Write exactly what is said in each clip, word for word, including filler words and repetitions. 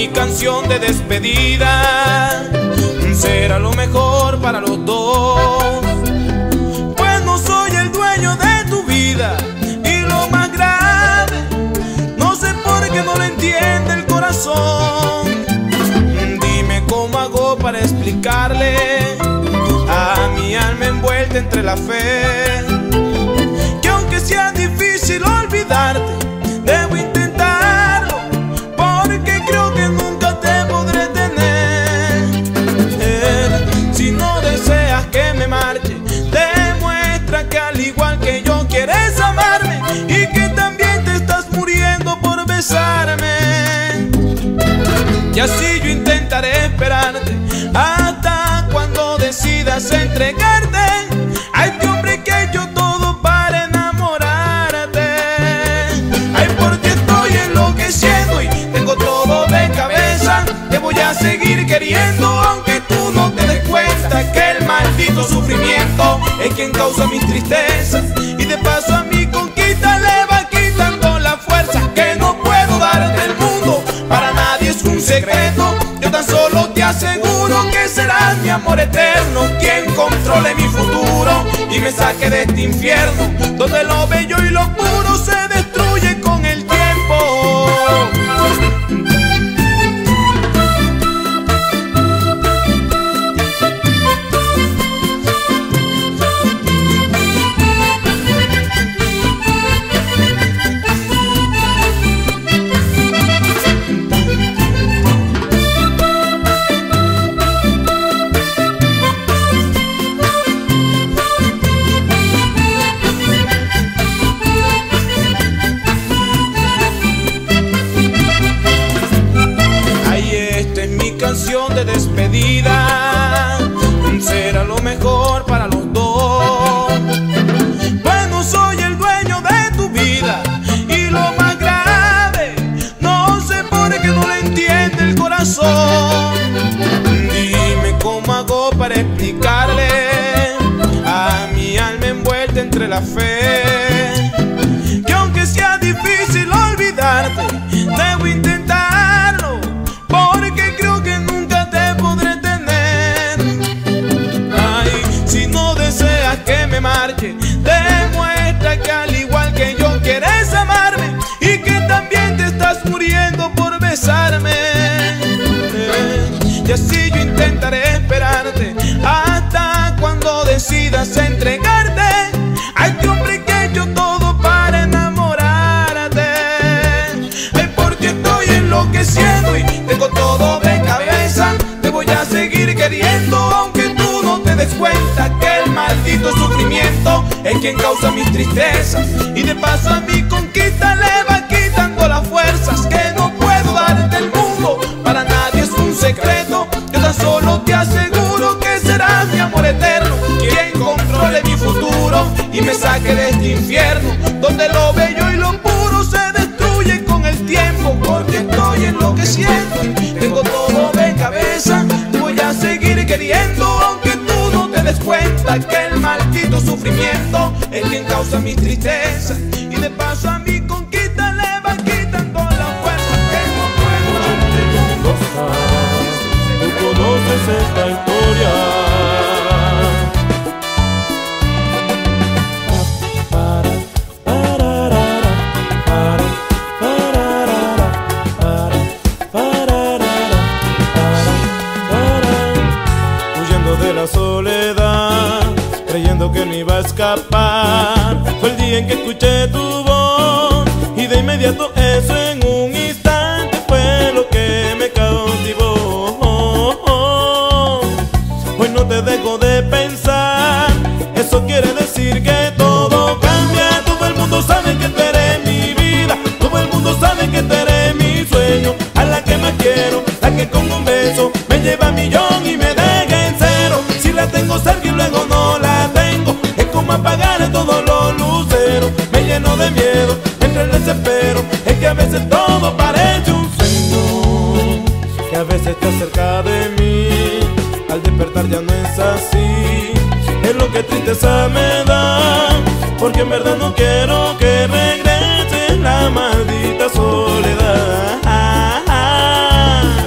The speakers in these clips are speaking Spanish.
mi canción de despedida. Será lo mejor para los dos, pues no soy el dueño de tu vida. Y lo más grave, no sé por qué no lo entiende el corazón. Dime cómo hago para explicarle a mi alma envuelta entre la fe, que aunque sea difícil olvidarte, debo intentarlo, porque creo que nunca te podré tener. Eh, si no deseas que me marche, demuestra que al igual que yo quieres amarme, y que también te estás muriendo por besarme. Y así yo intentaré esperarte hasta cuando decidas entregarte a este hombre que yo todo para enamorarte. Ay, porque estoy enloqueciendo y tengo todo de cabeza. Te voy a seguir queriendo aunque tú no te des cuenta que el maldito sufrimiento es quien causa mis tristezas, y de paso a mi conquista le va quitando la fuerza. Que no puedo darte el mundo, para nadie es un secreto. Yo tan solo te aseguro que serás mi amor eterno, quien controle mi futuro y me saque de este infierno, donde lo bello y lo puro se destruye con el tiempo. Canción de despedida, será lo mejor para los dos, pues no soy el dueño de tu vida. Y lo más grave, no sé por qué no lo entiende el corazón. Dime cómo hago para explicarle a mi alma envuelta entre la fe, que aunque sea difícil olvidarte, debo intentarlo, porque creo que nunca te podré tener. Ay, si no deseas que me marche, demuestra que al igual que yo quieres amarme, y que también te estás muriendo por besarme. Eh, y así yo intentaré esperarte hasta cuando decidas entregarte a este hombre que yo todo para enamorarte. Ay, porque estoy enloqueciendo y tengo todo de cabeza. Te voy a seguir queriendo aunque tú no te des cuenta que el maldito sufrimiento es quien causa mis tristezas, y de paso a mi conquista le va quitando las fuerzas. Que no puedo darte el mundo, para nadie es un secreto. Yo tan solo te aseguro que serás mi amor eterno, quien controle mi futuro y me saque de este infierno, donde lo bello y lo puro se destruye con el tiempo. Porque estoy enloqueciendo y tengo todo de cabeza. Te voy a seguir queriendo aunque tú no te des cuenta que el maldito sufrimiento es quien causa mi tristeza, y de paso a mi conquista le va quitando la fuerza. Que no puedo darte. Tú conoces esta historia. Soledad, creyendo que no iba a escapar, fue el día en que escuché tu voz, y de inmediato eso en un instante fue lo que me cautivó. Hoy no te dejo de pensar, eso quiere decir que todo cambia. Todo el mundo sabe que tú eres mi vida, todo el mundo sabe que tú eres mi sueño, a la que más quiero, la que con un beso me lleva a millón y me deja en cero. Si la tengo cerca y luego no la tengo, es como apagar todos los luceros. Me lleno de miedo, entre el desespero, es que a veces todo parece un sueño, que a veces está cerca de mí, al despertar ya no es así. Es lo que tristeza me da, porque en verdad no quiero que regrese la maldita soledad.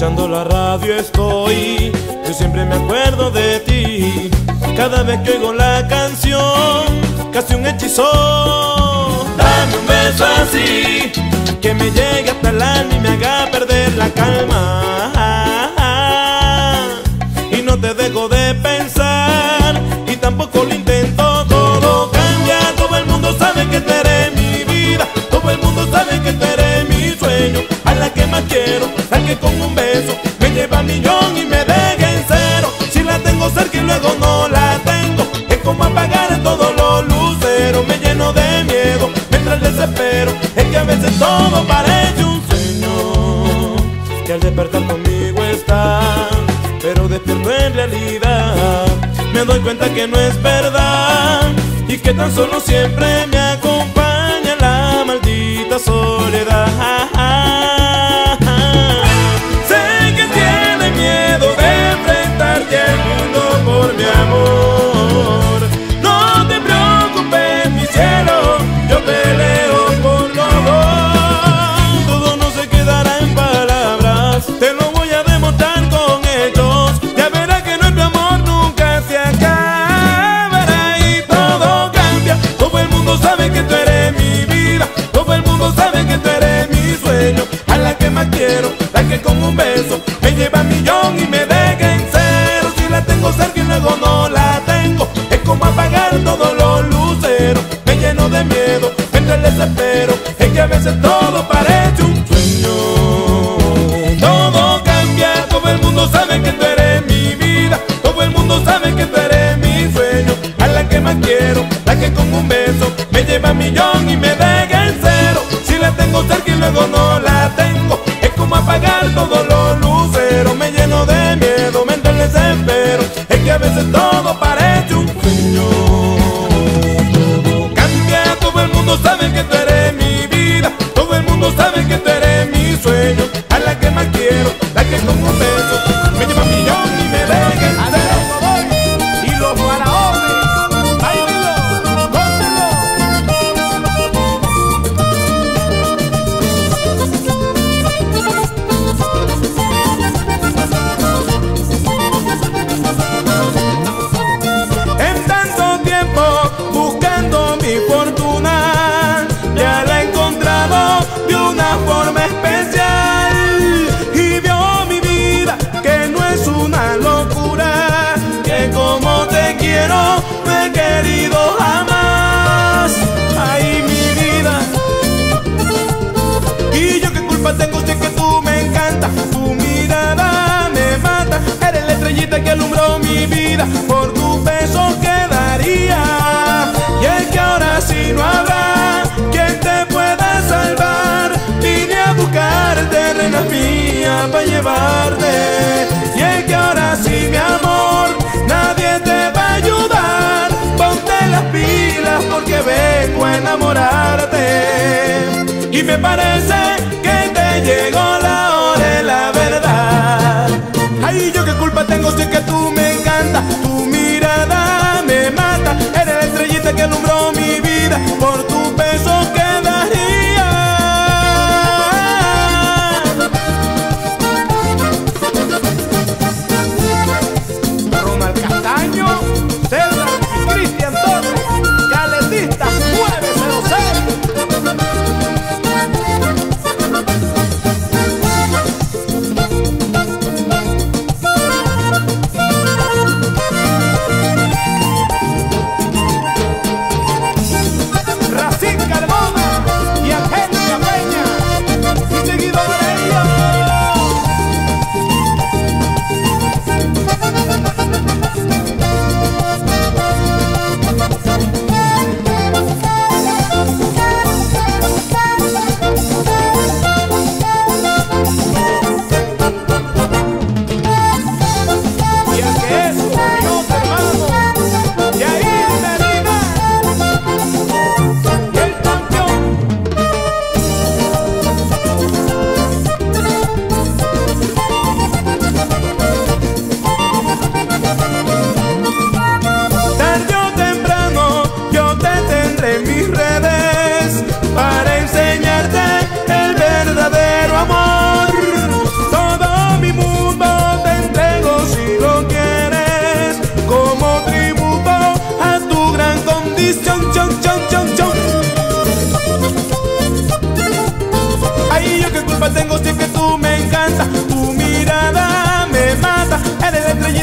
escuchando la radio estoy, yo siempre me acuerdo de ti. Cada vez que oigo la canción, casi un hechizo. Dame un beso así, que me llegue hasta el alma y me haga perder la calma. Y no te dejo de pensar, y tampoco lo intento. Todo cambia, todo el mundo sabe que tú eres mi vida. Todo el mundo sabe que tú eres mi sueño. A la que más quiero, la que con un beso me lleva a millón y me deja en cero. Si la tengo cerca y luego no la tengo, es como apagar todos los luceros. Me lleno de miedo, me entra el desespero. Es que a veces todo parece un sueño, que al despertar conmigo está, pero despierto en realidad. Me doy cuenta que no es verdad, y que tan solo siempre me acompaña la maldita soledad. Sé que tienes miedo de enfrentarte al mundo por mi amor. No te preocupes, mi cielo, yo peleo por los dos. Todo no se quedará en palabras, te lo voy a demostrar con hechos. Ya verás que nuestro amor nunca se acabará y todo cambia. Todo el mundo sabe que tú eres mi vida, todo el mundo sabe que tú eres mi sueño. A la que más quiero, la que con un beso me lleva a millón y me deja en cero. Si la tengo cerca y luego no la tengo, es como apagar todos los luceros. Me lleno de miedo, me entra el desespero. Es que a veces todo parece un sueño. Todo cambia, todo el mundo sabe que tú eres mi vida, todo el mundo sabe que tú eres mi sueño. A la que más quiero, la que con un beso me lleva a millón y me deja en cero. Si la tengo cerca y luego no la tengo, es como apagar todos los luceros. Me lleno de miedo, me entra el desespero. Es que a veces todo parece un sueño. Todo cambia, todo el mundo sabe que tú eres mi vida, todo el mundo sabe que tú eres mi sueño. A la que más quiero, la que con un beso me lleva a millón y me deja en cero. Y los faraones, báilenlo, gócenlo. En tanto tiempo buscando mi fortuna, ya la he encontrado de una forma especial. Y vio mi vida que no es una locura, que como te quiero no he querido jamás. Ay, mi vida, y yo qué culpa tengo si es que tú me encantas. Tu mirada me mata, eres la estrellita que alumbró mi vida. Por tu beso quedaría, y es que ahora sí no habrá quien te pueda salvar. Vine a buscarte, reina mía, para llevarte. Y es que ahora sí, mi amor, nadie te va a ayudar. Ponte las pilas porque vengo a enamorarte. Y me parece que te llegó la hora de la verdad. Ay, yo qué culpa tengo si es que tú me encantas. Tu mirada me mata, eres la estrellita que alumbró mi vida. Por tu beso quedaría. Ronald Castaño, César y Cristian Torres, Caletista nueve cero seis.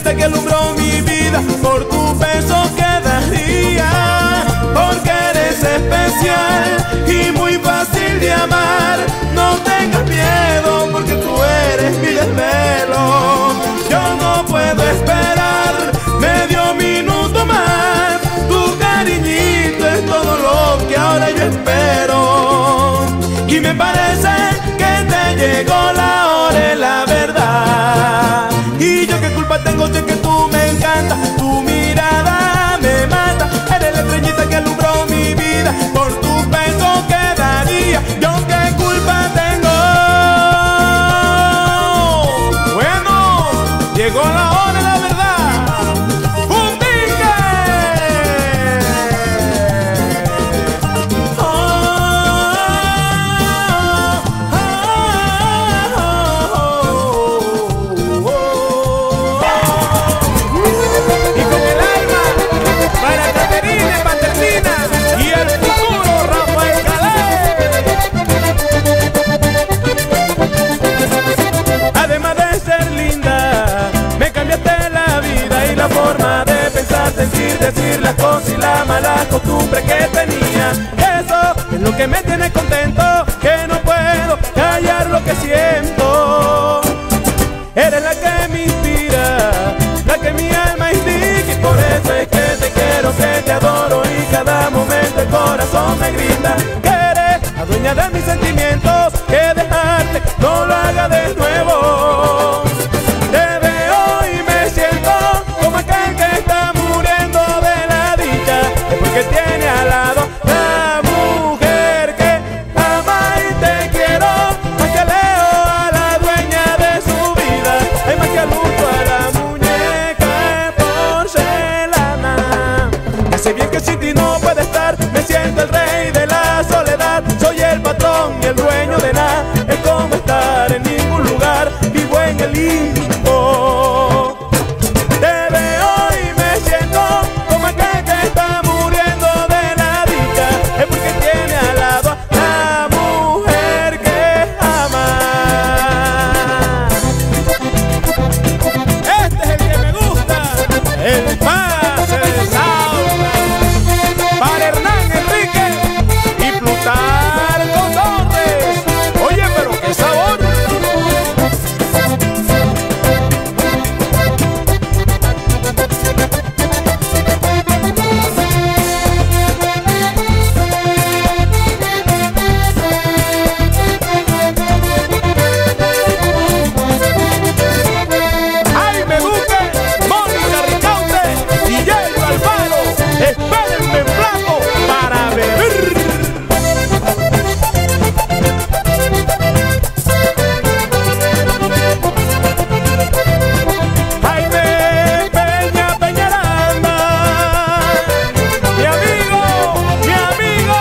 estrellita que alumbró mi vida, por tu beso quedaría, porque eres especial y muy fácil de amar. No tengas miedo porque tú eres mi desvelo. Yo no puedo esperar medio minuto más, tu cariñito es todo lo que ahora yo espero. Y me parece que te llegó la hora, es la verdad. Y yo qué culpa tengo de que tú me encantas, tu mirada me mata. Eres la estrellita que alumbró mi vida, por tu beso quedaría. Yo qué culpa tengo. Bueno, llegó la hora, la verdad. ¡Un tique! Oh, oh, oh, oh, oh. Y con el alma para Caterina Paterina y el futuro Rafael Calais. Además de ser linda, me cambiaste la vida y la forma de pensar, sentir, decir las cosas y la mala costumbre que tenía. Eso es lo que me tiene contento, que no puedo callar lo que siento. Eres la que me inspira, la que mi alma indica, y por eso es que te quiero, que te adoro, y cada momento el corazón me grita que eres la dueña de mis sentimientos, que dejarte no lo haga de nuevo. Te veo y me siento como aquel que está muriendo de la dicha, es porque tiene al lado la mujer que ama y te quiero, más que Leo a la dueña de su vida, hay más que al luto a la muñeca de porcelana. Ya sé bien que sin ti no puede estar, me siento el rey de la soledad, soy el patrón y el dueño de nada, es como estar en ningún lugar, vivo en el limbo. Te veo y me siento como aquel que está muriendo de la dicha, es porque tiene al lado a la mujer que ama. Este es el que me gusta, el pase de Saura, para Hernán Enrique y Plutarco Torres. Oye, pero qué sabor. Jaime Duque, Mónica Ricaute y Yello Alfaro, espérenme en plato para beber. Jaime Peña Peñaranda, mi amigo, mi amigo.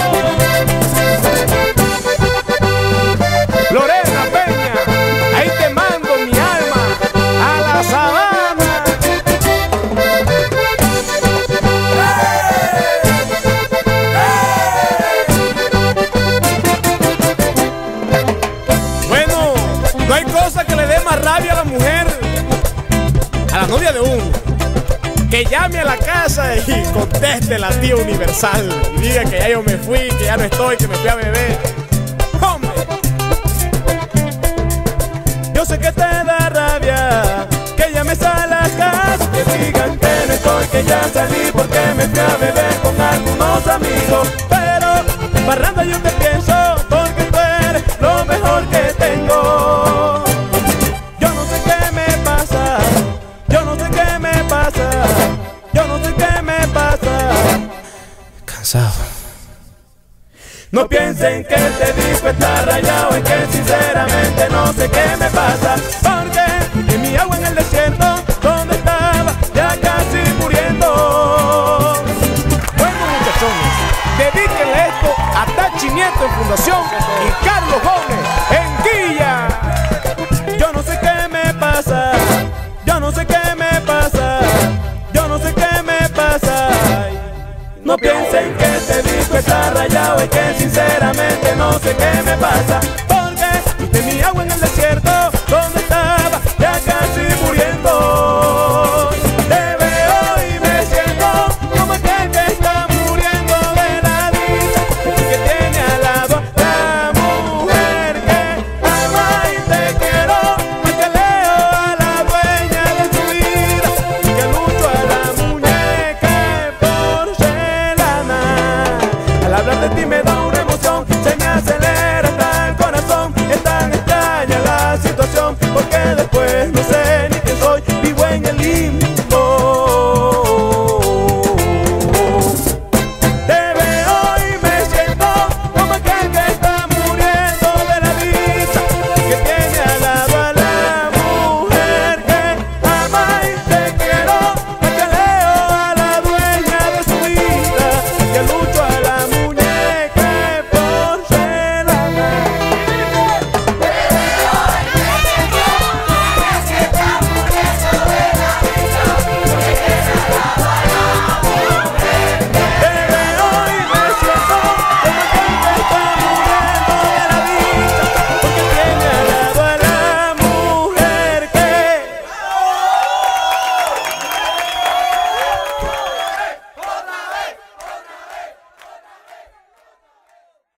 Lorena Peña, ahí te mando mi alma a la sabana. Bueno, no hay cosa que le dé más rabia a la mujer, a la novia de uno, que llame a la casa y conteste la tía universal y diga que ya yo me fui, que ya no estoy, que me fui a beber. ¡Hombre! Yo sé que te da rabia que llames a la casa, que digan que no estoy, que ya salí porque me fui a beber con algunos amigos. Pero parranda yo te pienso porque tú eres lo mejor que tengo. Yo no sé qué me pasa, yo no sé qué me pasa, yo no sé qué me pasa. Cansado. No piensen que este disco está rayado, es que sinceramente no sé qué me pasa, porque en mi agua en el desierto, donde estaba ya casi muriendo. Bueno, muchachones, dedíquenle esto a Tachi Nieto en Fundación y Carlos Gómez en Guilla. Yo no sé qué me pasa, yo no sé qué me pasa, yo no sé qué me pasa. No piensen que este disco está rayado, es que sinceramente no sé qué me pasa.